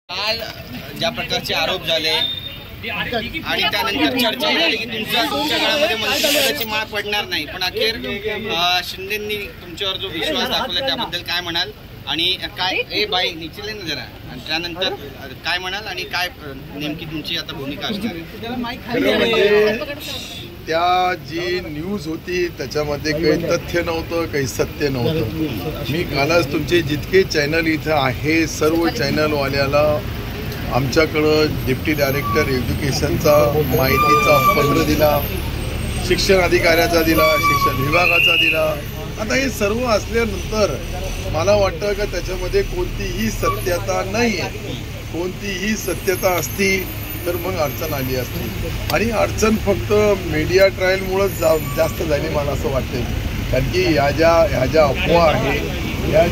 काल ज्या प्रकारचे आरोप झाले आणि त्यानंतर चर्चा झाली की तुमच्या गळ्यामध्ये मंत्रिपदाची माळ पडणार नाही, पण अखेर शिंदेंनी तुमच्यावर जो विश्वास दाखवला त्याबद्दल काय म्हणाल आणि काय ए बाई निचले ना जरा, आणि त्यानंतर काय म्हणाल आणि काय नेमकी तुमची आता भूमिका असणार आहे? त्या जी न्यूज होती त्याच्यामध्ये काही तथ्य नव्हतं, काही सत्य नव्हतं. मी कालच तुमचे जितके चॅनल इथं आहे सर्व चॅनलवाल्याला आमच्याकडं डेप्टी डायरेक्टर एज्युकेशनचा माहितीचा पत्र दिला, शिक्षण अधिकाऱ्याचा दिला, शिक्षण विभागाचा दिला. आता हे सर्व असल्यानंतर मला वाटतं की त्याच्यामध्ये कोणतीही सत्यता नाही आहे. कोणतीही सत्यता असती तर मग अडचण आली असती, आणि अडचण फक्त मीडिया ट्रायलमुळंच जास्त झाली मला असं वाटतं. कारण की ह्या ज्या अफवा आहेत,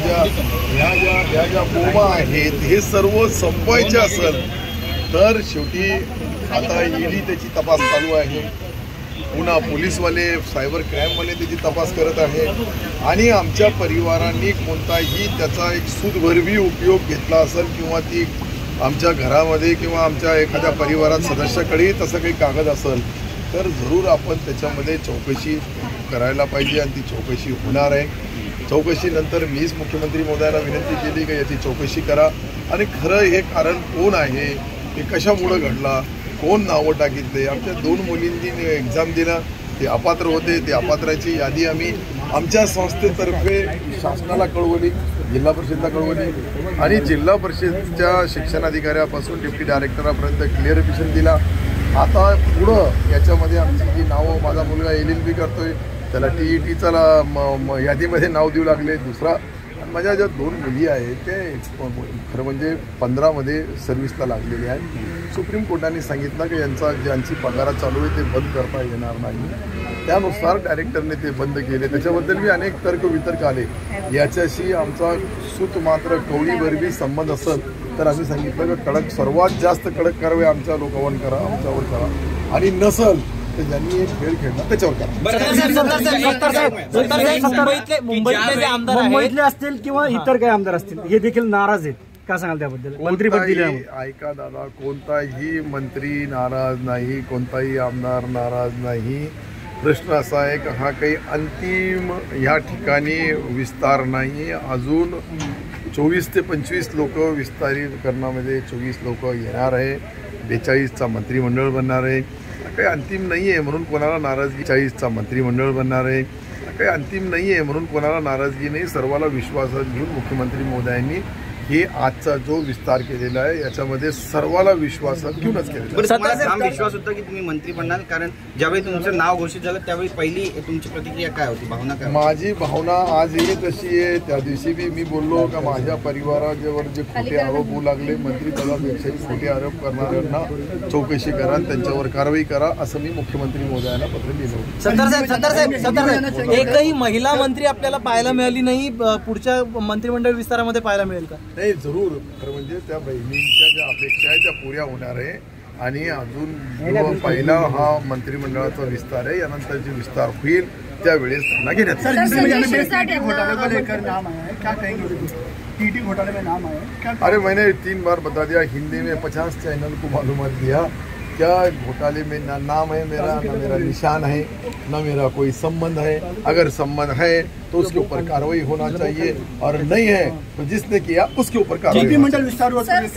ह्या ज्या बोमा आहेत, हे सर्व संपवायचे असेल तर शेवटी आता ईडी त्याची तपास चालू आहे, पुन्हा पोलीसवाले सायबर क्राईमवाले त्याची तपास करत आहे, आणि आमच्या परिवारांनी कोणताही त्याचा एक सूदभरवी उपयोग घेतला असेल किंवा ती आमच्या घरामध्ये किंवा आमच्या एखाद्या परिवारात सदस्याकडेही तसं काही कागद असेल तर जरूर आपण त्याच्यामध्ये चौकशी करायला पाहिजे, आणि ती चौकशी होणार आहे. चौकशीनंतर मीच मुख्यमंत्री महोदयाला विनंती केली की याची चौकशी करा आणि खरं हे कारण कोण आहे, हे कशामुळं घडला, कोण नावं टाकितले. आमच्या 2 मुलींनी एक्झाम दिला, ते अपात्र होते, ते अपात्राची यादी आम्ही आमच्या संस्थेतर्फे शासनाला कळवली, जिल्हा परिषदला कळवली, आणि जिल्हा परिषदच्या शिक्षणाधिकाऱ्यापासून डेप्टी डायरेक्टरापर्यंत क्लिअरिफिकेशन दिला. आता पुढं याच्यामध्ये आमची जी नावं, माझा मुलगा LLB करतोय, त्याला TETचा यादीमध्ये नाव देऊ लागले. दुसरा, माझ्या ज्या 2 मुली आहेत ते खरं म्हणजे 15मध्ये सर्व्हिसला लागलेले आहेत. सुप्रीम कोर्टाने सांगितलं की ज्यांची पगार चालू आहे ते बंद करता येणार नाही, त्यानुसार डायरेक्टरने ते बंद केले. त्याच्याबद्दल मी अनेक तर्कवितर्क आले. याच्याशी आमचा सूत मात्र कवळीभरवी संबंध असेल तर आम्ही सांगितलं की कडक, सर्वात जास्त कडक कारवाई आमच्या लोकांवर करा, आमच्यावर करा, आणि नसल तर ज्यांनी एक खेळ खेळला त्याच्यावर करा. मुंबईतले असतील किंवा इतर काही आमदार असतील हे देखील नाराज आहेत, काय सांगाल त्याबद्दल? मंत्रिपद दिले. ऐका दादा, कोणताही मंत्री नाराज नाही, कोणताही आमदार नाराज नाही. प्रश्न असा आहे की हा काही अंतिम ह्या ठिकाणी विस्तार नाही. अजून 24 ते 25 लोक विस्तारीकरणामध्ये 24 लोक येणार आहे. 42चा मंत्रिमंडळ बनणार आहे. काही अंतिम नाही आहे म्हणून कोणाला नाराजगी. 40चा मंत्रिमंडळ बनणार आहे. काही अंतिम नाही आहे म्हणून कोणाला नाराजगी नाही. सर्वाला विश्वासात घेऊन मुख्यमंत्री महोदयांनी हे आजचा जो विस्तार केलेला आहे याच्यामध्ये सर्वाला विश्वासात घेऊनच केलेला आहे. विश्वास होता की तुम्ही मंत्री बनणार, कारण ज्यावेळी तुमचं नाव घोषित झालं त्यावेळी पहिली तुमची प्रतिक्रिया काय होती, भावना काय? माझी भावना आजही तशी आहे. त्या दिवशी बी मी बोललो का माझ्या परिवारावर जे खोटे आरोप होऊ लागले, मंत्रिपदापेक्षाही खोटे आरोप करणाऱ्यांना चौकशी करा, त्यांच्यावर कारवाई करा, असं मी मुख्यमंत्री महोदयांना पत्र लिहिलं. सत्तार एकही महिला मंत्री आपल्याला पाहायला मिळाली नाही, पुढच्या मंत्रिमंडळ विस्तारामध्ये पाहायला मिळेल का? नाही, जरूर. खरं म्हणजे त्या बहिणींच्या ज्या अपेक्षा आहे त्या पुऱ्या होणार आहे, आणि अजून पहिला हा मंत्रिमंडळाचा विस्तार आहे, यानंतर जे विस्तार होईल त्यावेळेस त्यांना घेण्यात. अरे मैंने 3 बार बता दिया, हिंदी में 50 चैनल को मालूमात दिया. क्या घोटाले में ना नाम है मेरा, ना मेरा निशान है, ना मेरा कोई संबंध है. अगर संबंध है तो उसके ऊपर कार्रवाई होना चाहिए, और नहीं है तो जिसने किया उसके ऊपर कार्रवाई. मंत्रिमंडल विस्तार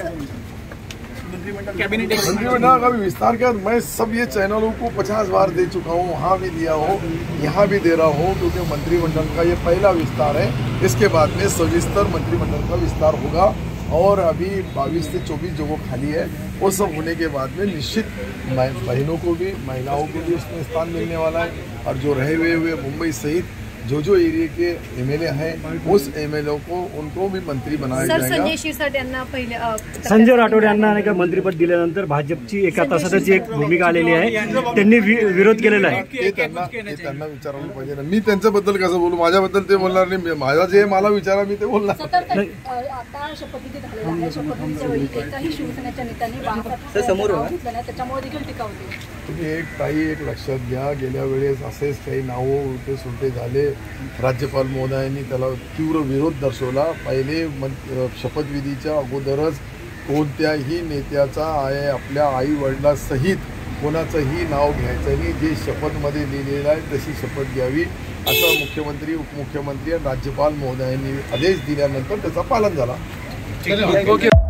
मंत्रिमंडल का भी विस्तार किया. मैं सब ये चैनलों को 50 बार दे चुका हूँ, वहाँ भी दिया हूँ, यहाँ भी दे रहा हूँ, क्योंकि मंत्रिमंडल का ये पहला विस्तार है. इसके बाद में सविस्तर मंत्रिमंडल का विस्तार होगा, और अभी 22 से 24 जो वो खाली है वो सब होने के बाद में निश्चित बहनों को भी, महिलाओं को भी उसमें स्थान मिलने वाला है. और जो रहे हुए मुंबई सहित जो एरिया के MLA हैं उस MLA को उनको भी मंत्री बनाया जाएगा. संजय शिरसाट यांना पहिले संजय राठोड यांना नाही का मंत्रिपद दिल्यानंतर भाजपची एका तासाची एक भूमिका आलेली आहे, त्यांनी विरोध केलेला आहे. ते त्यांना विचारायला पाहिजे ना. मी त्यांच्याबद्दल कसं बोलू, माझ्याबद्दल ते बोलणार नाही. माझा जे मला विचारा मी ते बोलणार. आता शपथविधी झालेला आहे, शपथविधीच्या वेळी एकाही शिवसेनेच्या नेत्यांनी समोर त्याच्यामुळे देखील टीका होती. तुम्ही एक लक्षात घ्या, गेल्या वेळेस असेच काही नावं उलटे सुलटे झाले. राज्यपाल महोदयांनी त्याला तीव्र विरोध दर्शवला. पहिले शपथविधीच्या अगोदरच कोणत्याही नेत्याचा आहे आपल्या आई वडिलांसहित कोणाचंही नाव घ्यायचं नाही. जे शपथमध्ये लिहिलेलं आहे तशी शपथ घ्यावी असं मुख्यमंत्री, उपमुख्यमंत्री आणि राज्यपाल महोदयांनी आदेश दिल्यानंतर त्याचं पालन झाला.